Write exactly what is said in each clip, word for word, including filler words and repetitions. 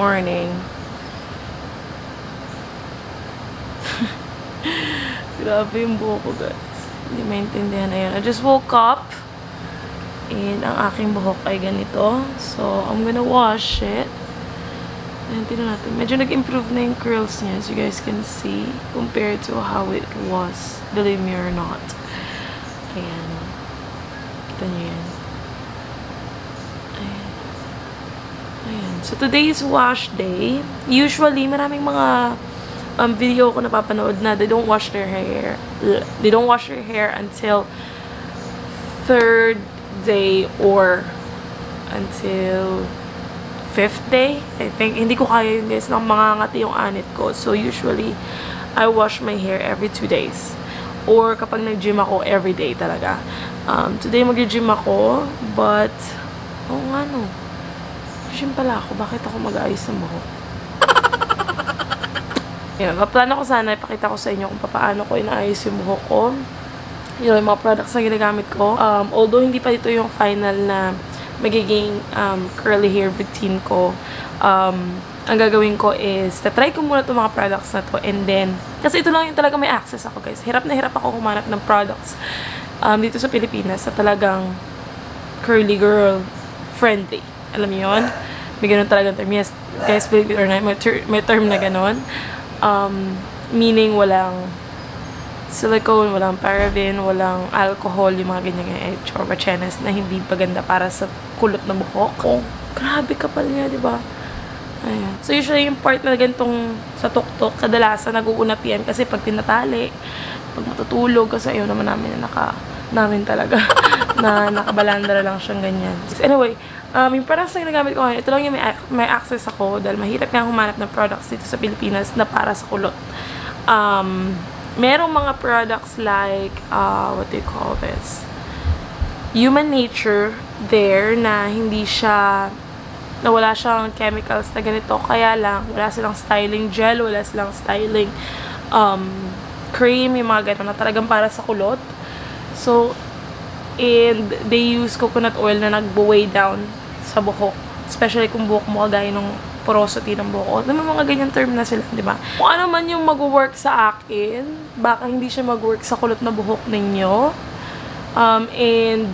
morning. Grabe yung buhok ko, guys. Hindi maintindihan. Ayan, I just woke up. And ang aking buhok ay ganito. So, I'm gonna wash it. Ayan, tignan natin. Medyo nag-improve na yung curls niya, as you guys can see, compared to how it was. Believe me or not. Ayan. Kita niyo yan. Ayan. Ayan. So, today is wash day. Usually, maraming mga um, video ko napapanood na they don't wash their hair. They don't wash their hair until third day or until fifth day. I think, hindi ko kaya yun, guys, nang mangangati yung anit ko. So, usually, I wash my hair every two days. Or, kapag nag-gym ako, every day talaga. Um, today, mag-gym ako, but, oh nga no, gym pala ako. Bakit ako mag-aayos ng buhok? Yan, plano ko sana, ipakita ko sa inyo kung paano ko inaayos yung buhok ko. Yun, yung mga products na ginagamit ko. Um, although, hindi pa dito yung final na magiging um, curly hair routine ko. Um, ang gagawin ko is, tatry ko muna itong mga products na to. And then, kasi ito lang yung talaga may access ako, guys. Hirap na hirap ako humanap ng products um, dito sa Pilipinas na talagang curly girl friendly. Alam niyo yun? May ganun talagang term. Yes, guys, believe it or not, may, ter may term na ganun. Um, meaning, walang silicone, walang paraben, walang alcohol, yung mga ganyan edge or bachenes na hindi paganda para sa kulot na buhok. Oh, grabe kapal niya, di ba? Ayan. So, usually, yung part na ganitong sa tuktok, kadalasan nag-uunat yan kasi pag tinatali, pag matutulog, kasi ayaw naman namin na naka, namin talaga, na nakabalandra lang siyang ganyan. Anyway, um, yung products na ginagamit ko ngayon, ito lang yung may, may access ako dahil mahirap nga humanap ng products dito sa Pilipinas na para sa kulot. Um, merong mga products like, uh, what do you call this? Human Nature there na hindi siya, na wala siyang chemicals na ganito. Kaya lang, wala silang styling gel, wala silang styling um, cream, yung mga ganito na talagang para sa kulot. So, and they use coconut oil na nag-weigh down sa buhok. Especially kung buhok mo kagaya ng porosity ng buhok. May mga ganyan term na sila, di ba? Kung ano man yung mag-work sa akin, baka hindi siya mag-work sa kulot na buhok ninyo. Um, and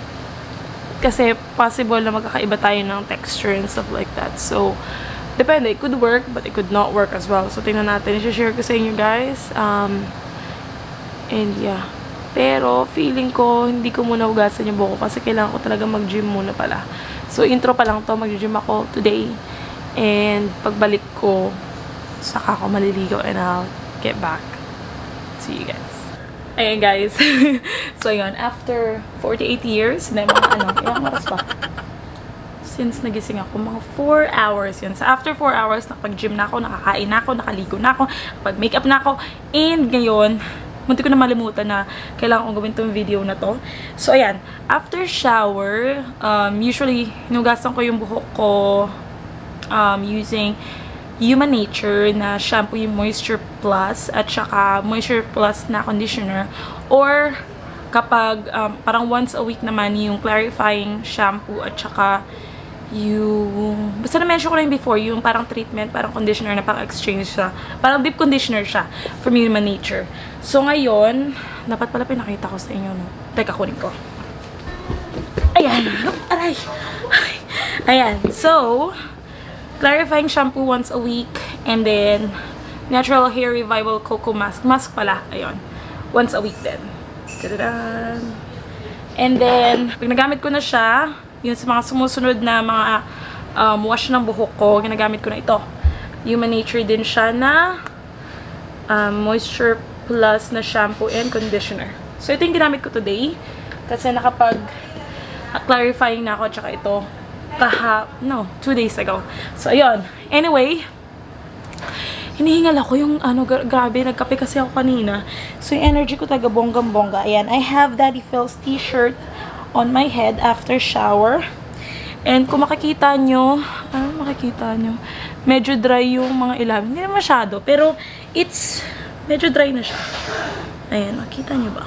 kasi possible na magkakaiba tayo ng texture and stuff like that. So, depende. It could work, but it could not work as well. So, tingnan natin. I-share ko sa inyo, guys. Um, and yeah. Pero, feeling ko, hindi ko muna hugasan yung buhok kasi kailangan ko talaga mag-gym muna pala. So, intro pa lang to. Mag-gym ako today. And, pagbalik ko, saka ako maliligo and I'll get back. See you guys. Ayan, guys. So, yun. After forty-eight years, na mga ano, ilang oras pa? Since nagising ako, mga four hours yun. So, after four hours, nakapag-gym na ako, nakakain na ako, nakaligo na ako, nakapag-makeup na ako. And, ngayon, munti ko na malimutan na kailangan kong gawin tong video na to. So, ayan. After shower, um, usually, hinugasan ko yung buhok ko um, using Human Nature na shampoo, yung Moisture Plus at saka Moisture Plus na conditioner. Or, kapag um, parang once a week naman yung clarifying shampoo at saka yung, basta na-mention ko na yung before, yung parang treatment, parang conditioner na parang exchange siya. Parang deep conditioner siya from Human Nature. So, ngayon, dapat pala pinakita ko sa inyo, no? Teka, kunin ko. Ayan. Aray. Ayan. So, clarifying shampoo once a week. And then, Natural Hair Revival Cocoa Mask. Mask pala. Ayun. Once a week din. Tadadaan. And then, pag nagamit ko na siya, yun sa mga sumusunod na mga um, wash ng buhok ko, ginagamit ko na ito. Human Nature din siya na um, Moisture Plus na shampoo and conditioner. So, ito yung ginamit ko today. Kasi nakapag uh, clarifying na ako, tsaka ito kaha, no, two days ago. So, ayun. Anyway, hinihingal ako yung, ano, gra grabe, nagkape kasi ako kanina. So, yung energy ko taga bonggang-bongga. Ayan, I have Daddy Phil's t-shirt on my head after shower. And kung makikita nyo, ano makikita nyo? Medyo dry yung mga ilalim. Hindi na masyado, pero it's, medyo dry na siya. Ayan, makita nyo ba?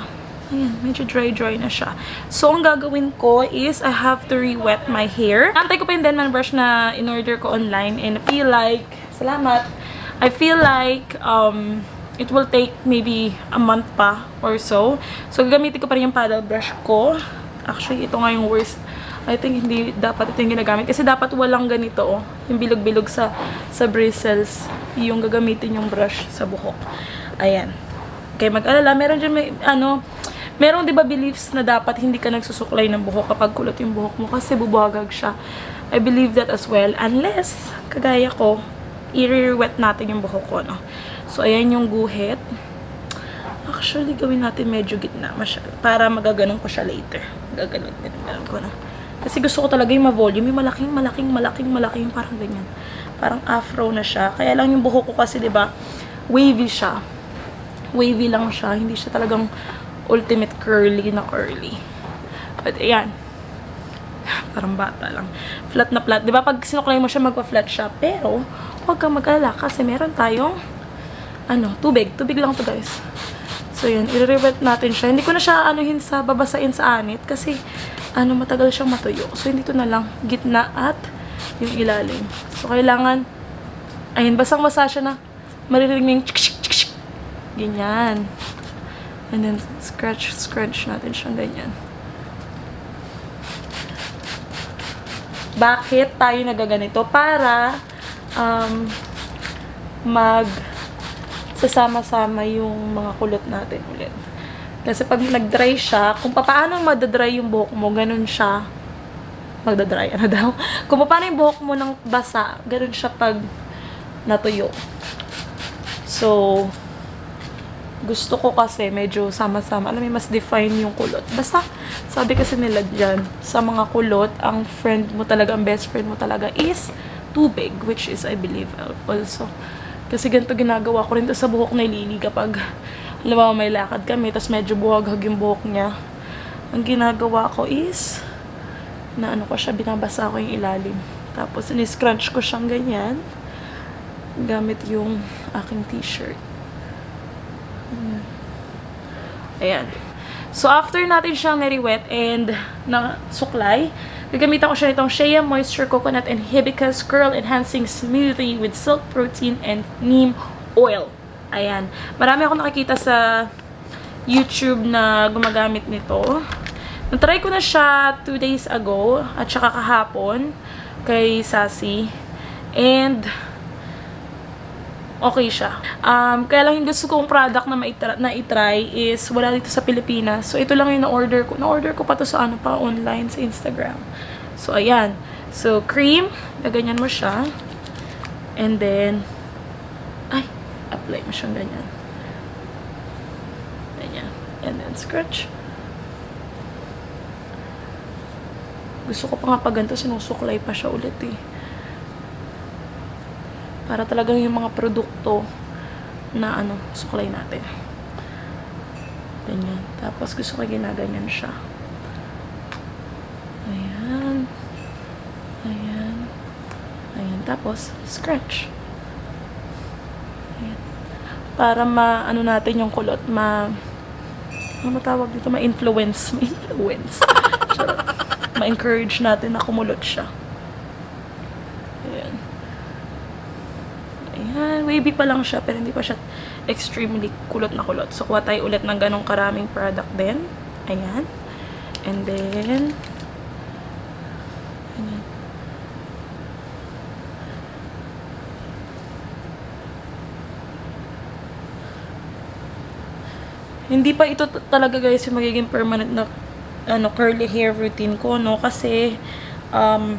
Ayan, medyo dry-dry na siya. So, ang gagawin ko is I have to re-wet my hair. Antay ko pa yung Denman brush na in-order ko online and I feel like, salamat, I feel like um, it will take maybe a month pa or so. So, gagamitin ko pa rin yung paddle brush ko. Actually, ito nga yung worst. I think hindi dapat ito yung ginagamit. Kasi dapat walang ganito, oh. Yung bilog-bilog sa, sa bristles. Yung gagamitin yung brush sa buhok. Ayan. Okay, mag-alala. Meron dyan may, ano, meron diba beliefs na dapat hindi ka nagsusuklay ng buhok kapag kulot yung buhok mo kasi bubuhagag siya. I believe that as well. Unless, kagaya ko, i-re-wet natin yung buhok ko, no? So, ayan yung guhit. Actually, gawin natin medyo gitna masyado. Para magaganon ko siya later. Gaganon din ko na. Kasi gusto ko talaga yung ma-volume. Yung malaking, malaking, malaking, malaking. Parang ganyan. Parang afro na siya. Kaya lang yung buhok ko kasi, diba, wavy siya. Wavy lang siya. Hindi siya talagang ultimate curly na curly. But, ayan. Parang bata lang. Flat na flat. Diba, pag sinuklay mo siya, magpa-flat siya. Pero, huwag kang mag-alala kasi meron tayong, ano, tubig. Tubig lang to guys. So, yun. I-revert natin siya. Hindi ko na siya, anuhin sa, babasain sa anit. Kasi, ano, matagal siyang matuyo. So, hindi to na lang. Gitna at yung ilalim. So, kailangan, ayun, basang-basa siya na. Maririnig mo yung tsk tsk tsk. Ganyan. And then, scratch, scratch natin siyang ganyan. Bakit tayo nagaganito? Para, um, mag, sasama-sama yung mga kulot natin ulit. Kasi pag nag-dry siya, kung paano madadry yung buhok mo, ganun siya, magdadry, ano daw? Kung paano yung buhok mo ng basa, ganun siya pag natuyo. So, gusto ko kasi medyo sama-sama. Alam mo, mas define yung kulot. Basta, sabi kasi nila dyan, sa mga kulot, ang friend mo talaga, ang best friend mo talaga is tubig, which is, I believe, also. Kasi ganito ginagawa ko rin to sa buhok ni Lily kapag, alam mo, may lakad kami, tapos medyo buhaghag yung buhok niya. Ang ginagawa ko is, na ano ko siya, binabasa ko yung ilalim. Tapos, in-scrunch ko siyang ganyan, gamit yung aking t-shirt. Ayan. So, after natin siyang nari-wet and na-suklay, gagamitan ko siya nitong Shea Moisture Coconut and Hibiscus Curl Enhancing Smoothie with Silk Protein and Neem Oil. Ayan. Marami akong nakikita sa YouTube na gumagamit nito. Natry ko na siya two days ago at saka kahapon kay Sassy. And okay siya. Um, kaya lang yung gusto kong product na, na itry is wala dito sa Pilipinas. So, ito lang yung na-order ko. Na-order ko pa to sa ano pa online sa Instagram. So, ayan. So, cream. Gaganyan mo siya. And then, ay, apply mo siyang ganyan. Ganyan. And then, scratch. Gusto ko pa nga pag ganito, sinusuklay pa siya ulit eh. Para talagang yung mga produkto na ano, suklay natin. Ganyan. Tapos gusto ko ginaganyan siya. Ayan. Ayan. Ayan. Tapos, scratch. Ayan. Para ma, ano natin yung kulot, ma, ano matawag dito? Ma-influence. Ma-influence. Ma-encourage natin na kumulot siya. Ayan. Ayan. Wavy pa lang siya, pero hindi pa siya extremely kulot na kulot. So, kuha tayo ulit ng ganong karaming product din. Ayan. And then, ayan. Hindi pa ito talaga guys yung magiging permanent na ano, curly hair routine ko, no? Kasi, um,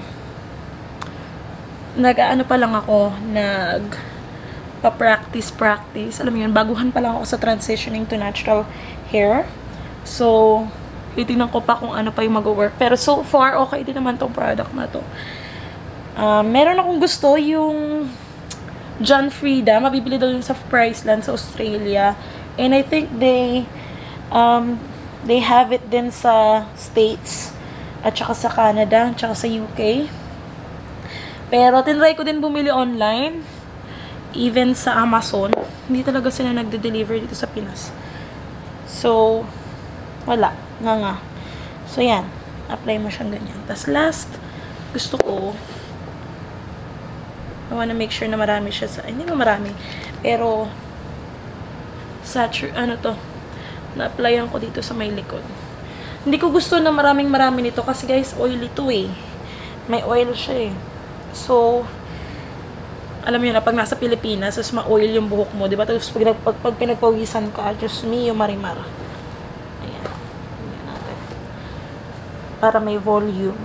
nag-ano pa lang ako, nag pa-practice, practice. Alam mo yun, baguhan pa lang ako sa transitioning to natural hair. So, titignan ko pa kung ano pa yung mag-work. Pero so far, okay din naman tong product na to. Uh, meron akong gusto yung John Frieda. Mabibili daw yun sa Priceland sa Australia. And I think they, um, they have it din sa States. At saka sa Canada. At saka sa U K. Pero, tinry ko din bumili online. Even sa Amazon. Hindi talaga sila nagde-deliver dito sa Pinas. So, Wala. Nga nga. So, yan. Apply mo siyang ganyan. Tapos, last, gusto ko, I wanna make sure na marami siya sa, hindi mo marami, pero, satur, ano to, na-applyan ko dito sa may likod. Hindi ko gusto na maraming marami nito kasi guys, oily to eh. May oil siya eh. So, alam mo yun na, pag nasa Pilipinas, tapos ma-oil yung buhok mo, diba? Tapos pag, pag, pag pinagpawisan ka, just me, yung marimar. Ayan. Ayan natin. Para may volume.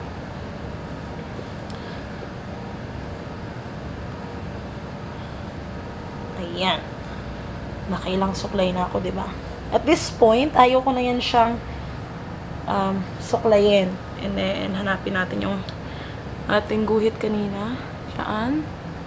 Ayan. Nakailang suklay na ako, diba? At this point, ayaw ko na yan siyang um, suklayin. And then, hanapin natin yung ating guhit kanina. Saan?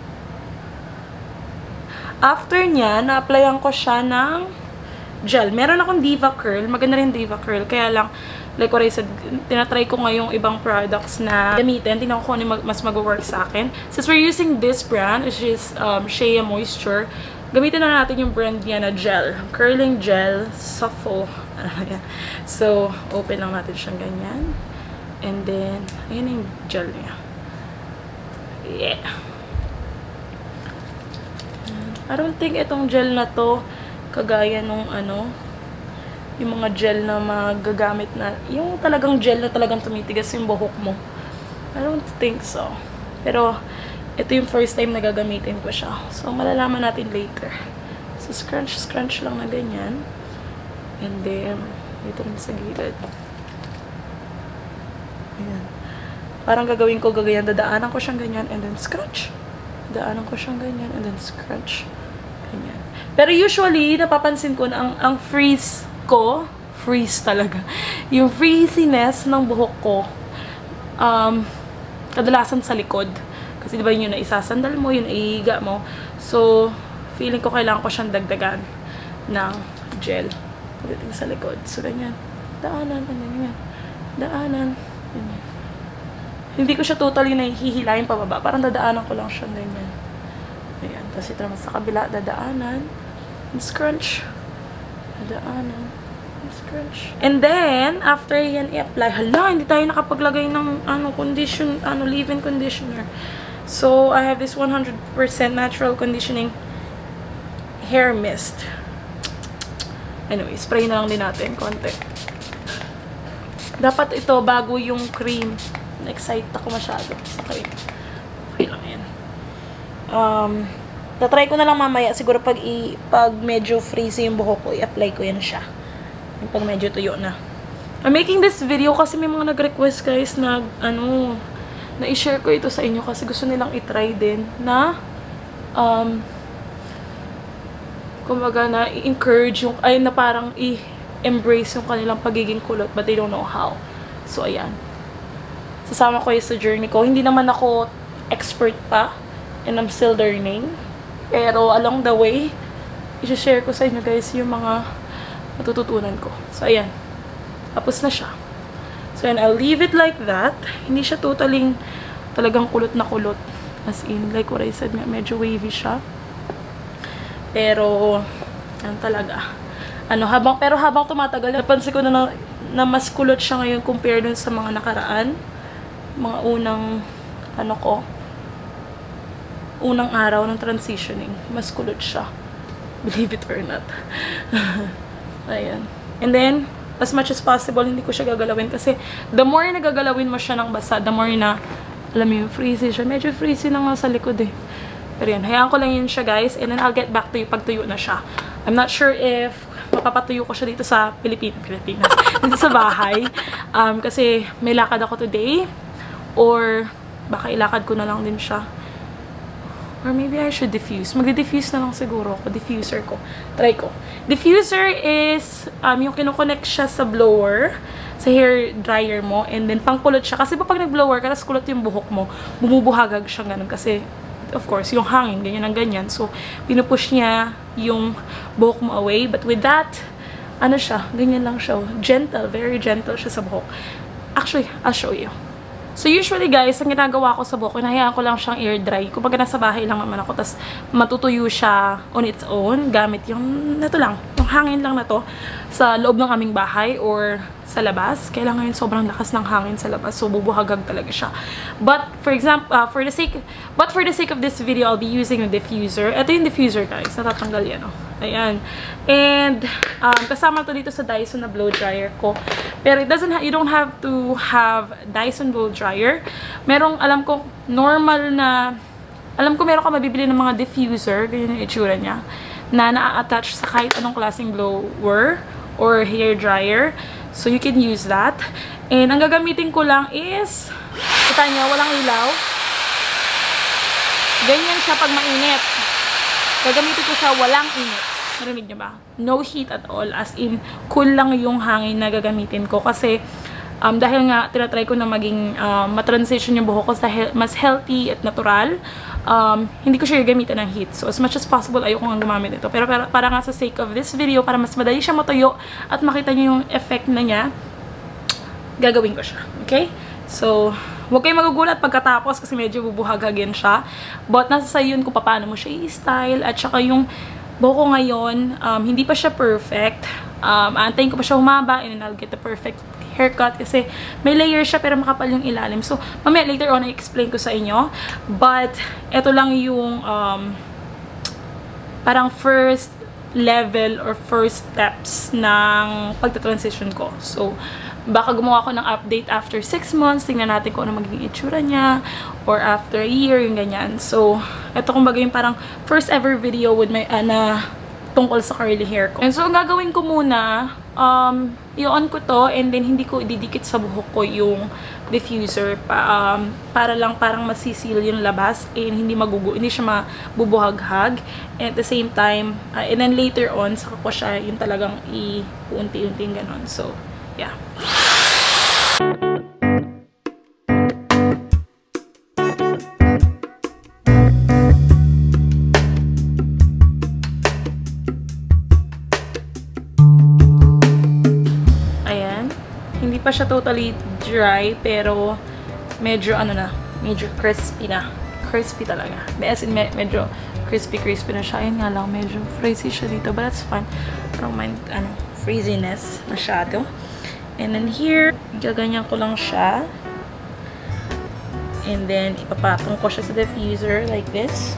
After niya, na-applyan ko siya ng gel. Meron akong Diva Curl. Maganda rin Diva Curl. Kaya lang, like what I said, tinatry ko ngayong ibang products na gamitin. Tingnan ko kung ano mas mag-work sa akin. Since we're using this brand, which is um, Shea Moisture, gamitin na natin yung brand niya na gel. Curling gel, Shuffle. So, open lang natin siyang ganyan. And then, ayan yung gel niya. Yeah. I don't think itong gel na to kagaya nung ano, yung mga gel na magagamit na, yung talagang gel na talagang tumitigas yung buhok mo. I don't think so. Pero, ito yung first time na gagamitin ko siya. So, malalaman natin later. So, scrunch, scrunch lang na ganyan. And then, dito rin sa gilid. Ayan. Parang gagawin ko gagayan, dadaanan ko siyang ganyan, and then scrunch. Dadaanan ko siyang ganyan, and then scrunch. Ganyan. Pero usually, napapansin ko na ang, ang freeze ko, freeze talaga, yung freeziness ng buhok ko, um, kadalasan sa likod. Kasi diba yun yung naisasandal mo, yun iiga mo. So, feeling ko kailangan ko siyang dagdagan ng gel. Pagdating sa likod. So, ganyan. Daanan, ganyan. Daanan. Ganyan. Hindi ko siya totally nahihilayin pababa. Parang dadaanan ko lang siya ganyan. Ayan. Tapos ito naman sa kabila, dadaanan. And scrunch. Dadaanan. And scrunch. And then, after yan i-apply, hala, hindi tayo nakapaglagay ng ano, condition, ano, leave-in conditioner. So, I have this one hundred percent natural conditioning hair mist. Anyway, spray na lang din natin konti. Dapat ito bago yung cream. Na-excite ako masyado sa cream. Okay lang yan. Um, tatry ko na lang mamaya. Siguro pag, i, pag medyo frizzy yung buhok ko, i-apply ko yan siya. Yung pag medyo tuyo na. I'm making this video kasi may mga nag-request guys na, ano, na i-share ko ito sa inyo kasi gusto nilang i-try din na, um, kumbaga na i-encourage yung, ay na parang i-embrace yung kanilang pagiging kulot but they don't know how. So, ayan. Sasama ko yung sa journey ko. Hindi naman ako expert pa and I'm still learning. Pero along the way, i-share ko sa inyo guys yung mga matututunan ko. So, ayan. Tapos na siya. So, and I'll leave it like that. Hindi siya totaling talagang kulot na kulot. As in, like what I said nga, medyo wavy siya. Pero, yan talaga. Ano, habang, pero habang tumatagal, napansin ko na, na, na mas kulot siya ngayon compared dun sa mga nakaraan. Mga unang, ano ko, unang araw ng transitioning. Mas kulot siya. Believe it or not. Ayan. And then, as much as possible, hindi ko siya gagalawin. Kasi, the more na gagalawin mo siya ng basa, the more na, alam mo yung freezy siya. Medyo freezy na nga sa likod eh. Pero yan, hayaan ko lang yun siya guys. And then, I'll get back to you pag tuyo na siya. I'm not sure if mapapatuyo ko siya dito sa Pilipinas. Pilipinas. Dito sa bahay. Um, kasi, may lakad ako today. Or, baka ilakad ko na lang din siya. Or maybe I should diffuse. Magdi-diffuse na lang siguro ako. Diffuser ko. Try ko. Diffuser is, um, yung kinoconnect siya sa blower, sa hair dryer mo, and then pangkulot siya. Kasi pag nag-blower ka, tapos kulot yung buhok mo, bumubuhagag siya ganun. Kasi, of course, yung hangin, ganyan ang ganyan. So, pinupush niya yung buhok mo away. But with that, ano siya, ganyan lang siya. Gentle, very gentle siya sa buhok. Actually, I'll show you. So, usually guys, ang ginagawa ko sa buhok, hinahayaan ko lang siyang air dry. Kumbaga nasa bahay lang naman ako, tapos matutuyo siya on its own, gamit yung, ito lang, yung Itong hangin lang na to sa loob ng aming bahay or sa labas. Kaya lang ngayon sobrang lakas ng hangin sa labas. So, bubuhagag talaga siya. But, for example, uh, for the sake, but for the sake of this video, I'll be using a diffuser. Ito yung diffuser, guys. Natatanggal yan, oh. Ayan. And, um, kasama to dito sa Dyson na blow dryer ko. Pero, it doesn't ha you don't have to have Dyson blow dryer. Merong, alam ko, normal na, alam ko meron ka mabibili ng mga diffuser, ganyan yung itsura niya, na na-attach sa kahit anong klaseng blower or hair dryer. So, you can use that. And, ang gagamitin ko lang is, kita nyo, walang ilaw. Ganyan siya pag mainit. Gagamitin ko siya, walang init. Narinig nyo ba? No heat at all. As in, cool lang yung hangin na gagamitin ko. Kasi, um, dahil nga, tinatry ko na maging um, matransition yung buhok ko sa he mas healthy at natural, um, hindi ko siya gagamitin ng heat. So, as much as possible, ayoko nga gumamit ito. Pero para, para nga sa sake of this video, para mas madali siya matuyo at makita nyo yung effect na niya, gagawin ko siya. Okay? So, huwag kayong magugulat pagkatapos kasi medyo bubuhagagin siya. But, nasa sa'yo yun kung paano mo siya i-style. At saka yung buhok ko ngayon, um, hindi pa siya perfect. Um, aantayin ko pa siya humaba and then I'll get the perfect haircut kasi may layer siya pero makapal yung ilalim. So, mamaya later on, i-explain ko sa inyo. But, eto lang yung um, parang first level or first steps ng pagta-transition ko. So, baka gumawa ko ng update after six months. Tingnan natin kung ano magiging itsura niya. Or after a year, yung ganyan. So, eto kumbaga yung parang first ever video with my, uh, na tungkol sa curly hair ko. And so, ang gagawin ko muna, um, i-on ko to and then hindi ko ididikit sa buhok ko yung diffuser pa, um, para lang parang masisil yung labas and hindi magugu, hindi siya mabubuhaghag. And at the same time, uh, and then later on, saka ko siya yung talagang i-unti-unting ganon. So, yeah. Hindi pa siya totally dry, pero medyo ano na, medyo crispy na. Crispy talaga. As in, medyo crispy-crispy na siya. Ayun nga lang, medyo frizzy siya dito, but that's fine. I don't mind, ano, frizziness masyado. And then here, gaganyan ko lang siya. And then, ipapatong ko siya sa diffuser like this.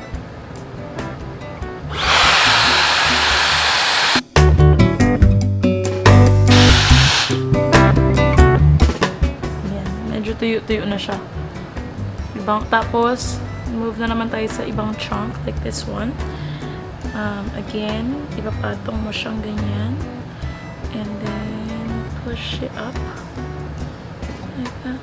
Tuyo-tuyo na siya. Ibang, tapos, move na naman tayo sa ibang chunk, like this one. Um, again, ipapatong mo siyang ganyan. And then, push it up. Like that.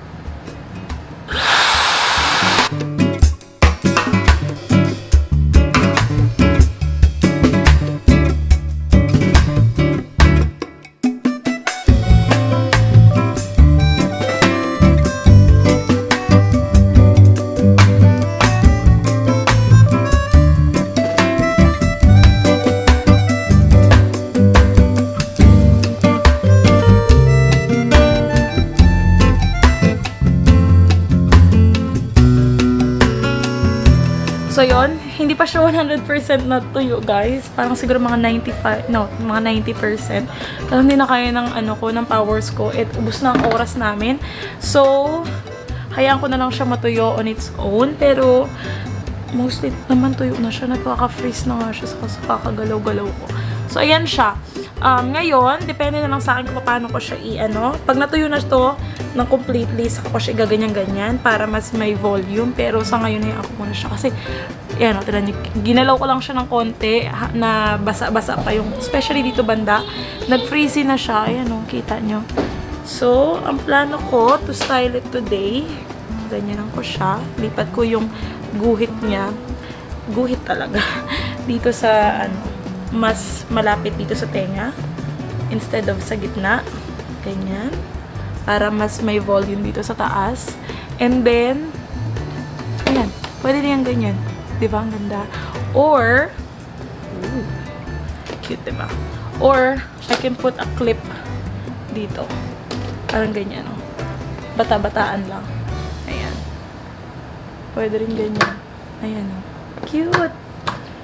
So, yun. Hindi pa siya one hundred percent na tuyo, guys. Parang siguro mga ninety-five, no, mga ninety percent. Kasi hindi na kaya ng, ano ko, ng powers ko. At ubos na ang oras namin. So, hayaan ko na lang siya matuyo on its own. Pero, mostly naman tuyo na siya. Nagkaka-freeze na nga siya sa kakagalaw-galaw ko. So, ayan siya. Um, ngayon, depende na lang sa akin kung paano ko siya i-ano. Pag natuyo na ito ng completely, saka ko siya gaganyan-ganyan para mas may volume. Pero sa ngayon, ay ako muna siya. Kasi, yan o, tinan niyo, ginalaw ko lang siya ng konti na basa-basa pa yung, especially dito banda. Nag-freezy na siya. Ayan o, kita nyo. So, ang plano ko to style it today, ganyan ko siya. Lipat ko yung guhit niya. Guhit talaga. Dito sa, ano, mas malapit dito sa tenga instead of sa gitna. Ganyan. Para mas may volume dito sa taas. And then, ayan. Pwede niyang ganyan. Diba? Ang ganda. Or, ooh, cute, diba? Or, I can put a clip dito. Parang ganyan, no? Bata-bataan lang. Ayan. Pwede rin ganyan. Ayan, no? Cute!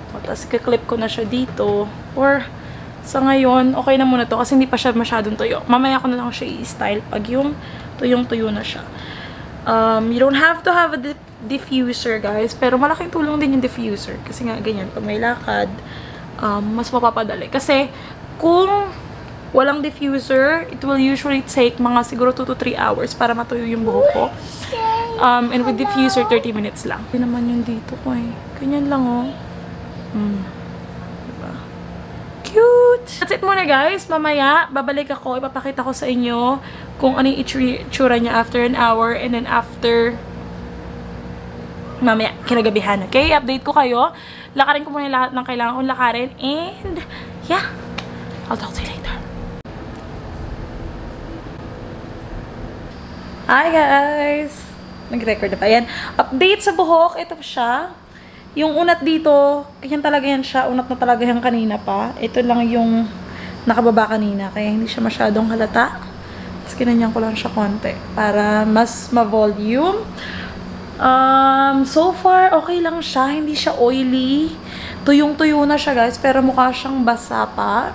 O, tapos i-clip ko na siya dito. Or, sa ngayon, okay na muna to kasi hindi pa siya masyadong tuyo. Mamaya ko na lang siya i-style pag yung tuyong-tuyo na siya. Um, you don't have to have a di diffuser, guys. Pero malaking tulong din yung diffuser. Kasi nga, ganyan. Pag may lakad, um, mas mapapadali. Kasi, kung walang diffuser, it will usually take mga siguro two to three hours para matuyo yung buhok ko. Um, and with diffuser, thirty minutes lang. Hindi naman yung dito ko eh. Ganyan lang, oh. Hmm. Diba? Cute! That's it muna, guys. Mamaya, babalik ako. Ipapakita ko sa inyo kung ano yung itsura niya after an hour and then after mamaya, kinagabihan. Okay? Update ko kayo. Lakarin ko muna lahat ng kailangan kong lakarin. And, yeah. I'll talk to you later. Hi, guys! Nag-record na pa. Yan. Update sa buhok. Ito siya. Yung unat dito, yan talaga yan siya. Unat na talaga yan kanina pa. Ito lang yung nakababa kanina. Kaya hindi siya masyadong halata. Tapos kinanyan ko lang siya konti. Para mas ma-volume. Um, so far, okay lang siya. Hindi siya oily. Tuyong-tuyo na siya, guys. Pero mukha siyang basa pa.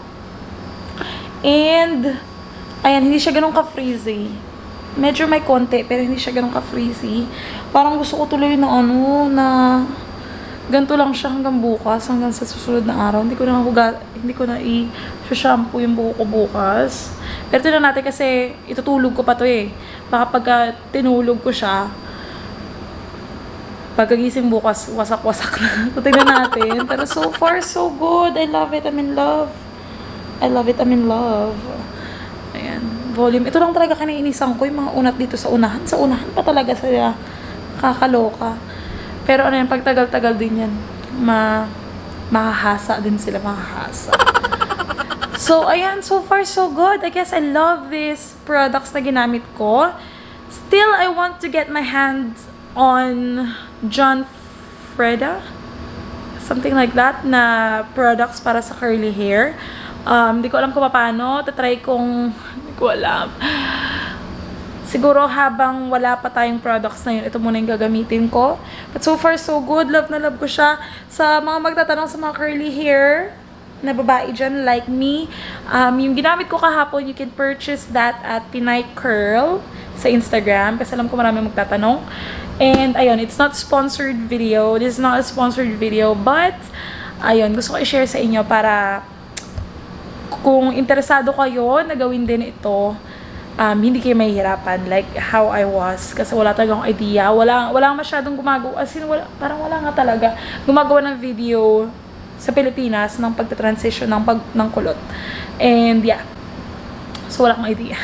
And, ayan, hindi siya ganun ka-frizzy. Medyo may konti, pero hindi siya ganun ka-frizzy. Parang gusto ko tuloy na ano, na ganito lang siya hanggang bukas, hanggang sa susunod na araw. Hindi ko na huga, hindi ko na i-shampoo yung buhok ko bukas. Pero tignan natin kasi itutulog ko pa to eh. Baka pagka tinulog ko siya, pagkagising bukas, wasak-wasak na. So, tignan natin. Pero so far, so good. I love it. I'm in love. I love it. I'm in love. Ayan. Volume. Ito lang talaga kinainisan ko. Yung mga unat dito sa unahan. Sa unahan pa talaga sila. Kakaloka. Pero ano yan, pagtagal-tagal din yan. Ma mahahasa din sila. Mahahasa. So, ayan. So far, so good. I guess I love these products na ginamit ko. Still, I want to get my hands on John Frieda. Something like that na products para sa curly hair. Um, di ko alam kung paano. Tatry kong, di ko alam. Siguro habang wala pa tayong products na yun, ito muna yung gagamitin ko. But so far, so good. Love na love ko siya. Sa mga magtatanong sa mga curly hair na babae dyan, like me, um, yung ginamit ko kahapon, you can purchase that at Pinay Curl sa Instagram. Kasi alam ko marami magtatanong. And, ayun, it's not sponsored video. This is not a sponsored video. But, ayun, gusto ko i-share sa inyo para kung interesado kayo na gawin din ito, um, hindi kayo mahihirapan. Like, how I was. Kasi wala talagang idea. Wala, wala masyadong gumagawa. As in, wala, parang wala nga talaga gumagawa ng video sa Pilipinas ng pagta-transition ng, pag, ng kulot. And, yeah. So, wala akong idea.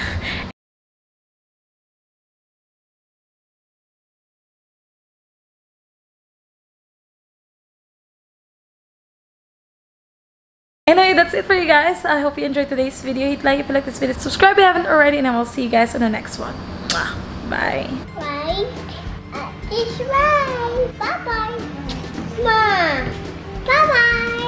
Anyway, that's it for you guys. I hope you enjoyed today's video. Hit like if you like this video. Subscribe if you haven't already. And I will see you guys on the next one. Bye. Right. Uh, it's right. Bye-bye. Mom. Bye-bye.